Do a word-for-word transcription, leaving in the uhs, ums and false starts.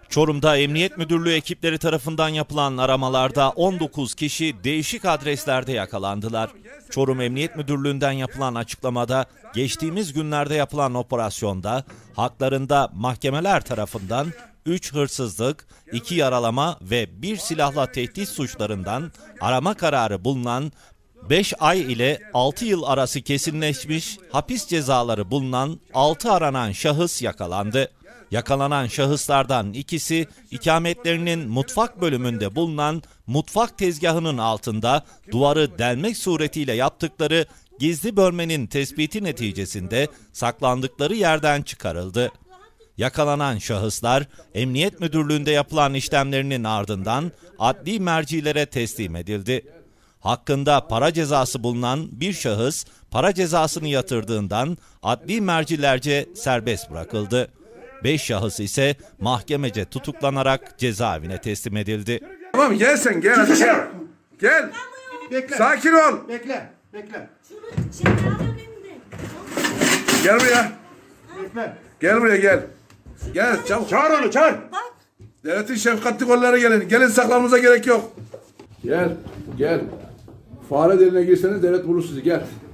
Çorum'da Emniyet Müdürlüğü ekipleri tarafından yapılan aramalarda on dokuz kişi değişik adreslerde yakalandılar. Çorum Emniyet Müdürlüğü'nden yapılan açıklamada geçtiğimiz günlerde yapılan operasyonda haklarında mahkemeler tarafından üç hırsızlık, iki yaralama ve bir silahla tehdit suçlarından arama kararı bulunan, beş ay ile altı yıl arası kesinleşmiş hapis cezaları bulunan altı aranan şahıs yakalandı. Yakalanan şahıslardan ikisi ikametlerinin mutfak bölümünde bulunan mutfak tezgahının altında duvarı delmek suretiyle yaptıkları gizli bölmenin tespiti neticesinde saklandıkları yerden çıkarıldı. Yakalanan şahıslar Emniyet Müdürlüğü'nde yapılan işlemlerinin ardından adli mercilere teslim edildi. Hakkında para cezası bulunan bir şahıs para cezasını yatırdığından adli mercilerce serbest bırakıldı. Beş şahıs ise mahkemece tutuklanarak cezaevine teslim edildi. Tamam gel sen gel hadi gel. Gel. Bekle. Sakin ol. Bekle. Bekle. Gel buraya. Bekle. Gel buraya gel. Gel çabuk. Çağır onu çağır. Devletin şefkatli kolları gelin. Gelin saklanmanıza gerek yok. Gel. Gel. Fare deliğine girseniz devlet bulur sizi. Gel.